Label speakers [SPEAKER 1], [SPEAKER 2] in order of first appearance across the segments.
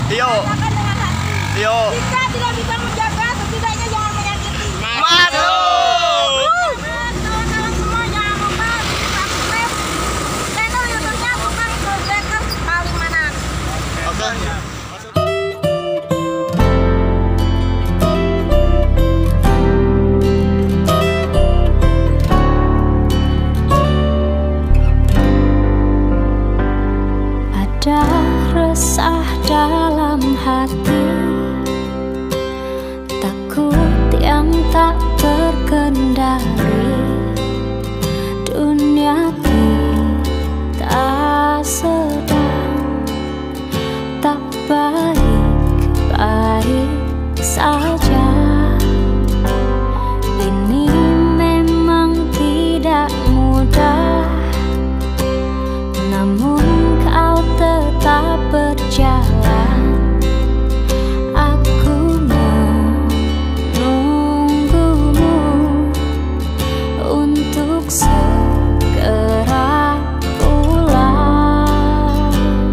[SPEAKER 1] Tio.
[SPEAKER 2] Katakan dengan hati.
[SPEAKER 1] Tio.
[SPEAKER 2] Jika tidak bisa menjaga, setidaknya jangan menyakiti.
[SPEAKER 1] Masuk.
[SPEAKER 2] Kawan-kawan semua jangan lupa subscribe channel YouTube-nya Tukang Troublemaker Palimanan.
[SPEAKER 1] Oke.
[SPEAKER 3] Ada resah dalam hati, takut yang tak terkendali. Dunia kita sedang tak baik-baik saja. Ini memang tidak mudah, namun kau tetap berjalan. Aku menunggumu untuk segera pulang.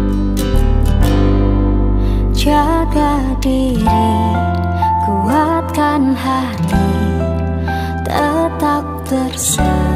[SPEAKER 3] Jaga diri, kuatkan hati, tetap bersama.